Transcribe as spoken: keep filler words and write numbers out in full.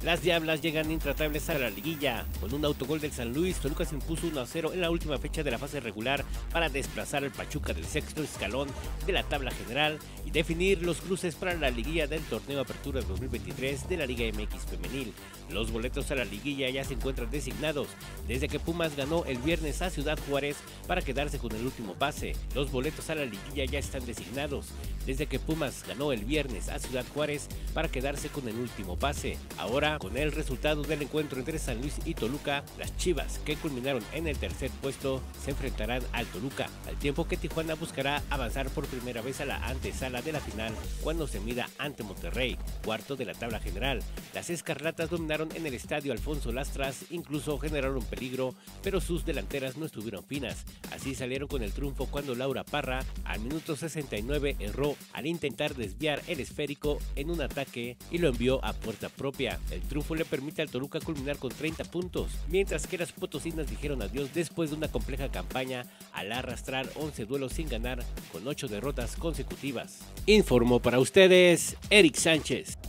Las Diablas llegan intratables a la liguilla. Con un autogol del San Luis, Toluca se impuso uno a cero en la última fecha de la fase regular para desplazar al Pachuca del sexto escalón de la tabla general y definir los cruces para la liguilla del torneo Apertura dos mil veintitrés de la Liga M X Femenil. Los boletos a la liguilla ya se encuentran designados desde que Pumas ganó el viernes a Ciudad Juárez para quedarse con el último pase. Los boletos a la liguilla ya están designados desde que Pumas ganó el viernes a Ciudad Juárez para quedarse con el último pase. Ahora, con el resultado del encuentro entre San Luis y Toluca, las Chivas, que culminaron en el tercer puesto, se enfrentarán al Toluca, al tiempo que Tijuana buscará avanzar por primera vez a la antesala de la final cuando se mida ante Monterrey, cuarto de la tabla general. Las Escarlatas dominaron en el estadio Alfonso Lastras, incluso generaron peligro, pero sus delanteras no estuvieron finas. Así salieron con el triunfo cuando Laura Parra, al minuto sesenta y nueve, erró al intentar desviar el esférico en un ataque y lo envió a puerta propia. El triunfo le permite al Toluca culminar con treinta puntos, mientras que las potosinas dijeron adiós después de una compleja campaña al arrastrar once duelos sin ganar con ocho derrotas consecutivas. Informó para ustedes Eric Sánchez.